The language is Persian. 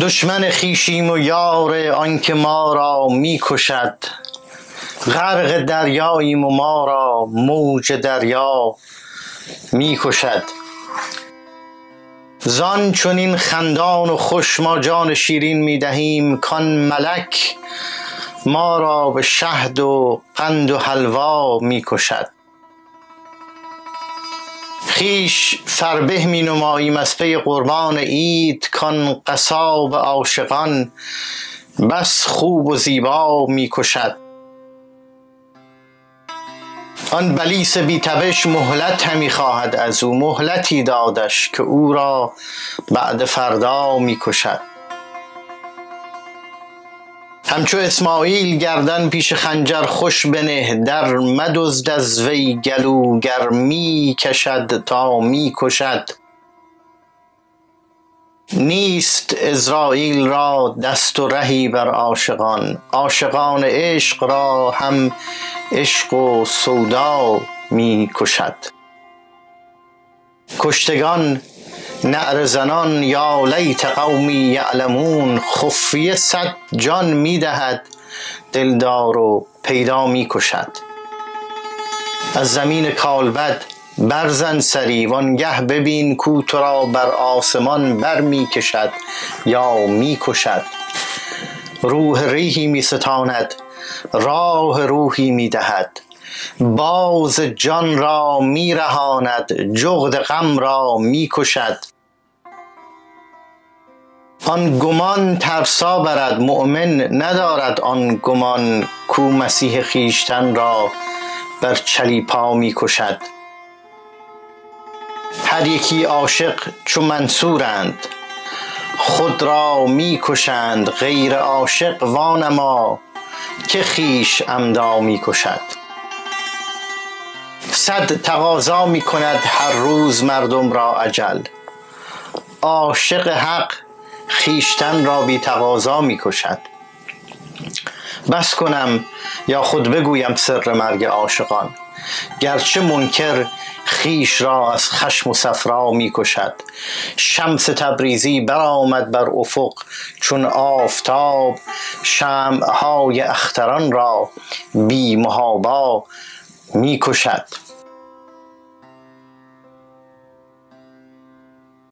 دشمن خویشیم و یار آنکه ما را می کشد. غرق دریاییم و ما را موج دریا می کشد. زان چنین خندان و خوش ما جان شیرین می دهیم، کان ملک ما را به شهد و قند و حلوا می کشد. خویش فربه می نماییم از پی قربان عید، کان قصاب عاشقان بس خوب و زیبا می کشد. آن بلیس بی تبش مهلت همی خواهد از او، مهلتی دادش که او را بعد فردا می کشد. همچو اسماعیل گردن پیش خنجر خوش بنه، در مدزد از وی گلو گر می کشد تا می کشد. نیست عزراییل را دست و رهی بر عاشقان، عاشقان عشق را هم عشق و سودا می کشد. کشتگان نعره زنان یا لیت قومی یعلمون، خفیه 100 جان می دهد دلدار و پیدا می کشد. از زمین کالبد برزن سری، وانگه ببین کو تو را بر آسمان بر می کشد یا می کشد. روح ریحی می ستاند، راه روحی می دهد، باز جان را می رهاند، جغد غم را می کشد. آن گمان ترسا برد، مؤمن ندارد آن گمان، کو مسیح خویشتن را بر چلیپا می کشد. هر یکی عاشق چو منصورند، خود را می کشند، غیر عاشق وانما که خویش عمدا می کشد. 100 تقاضا می کند هر روز مردم را اجل، عاشق حق خویشتن را بی تقاضا می کشد. بس کنم یا خود بگویم سر مرگ عاشقان، گرچه منکر خویش را از خشم و صفرا می کشد. شمس تبریزی برآمد بر افق چون آفتاب، شمعهای اختران را بی محابا می کشد.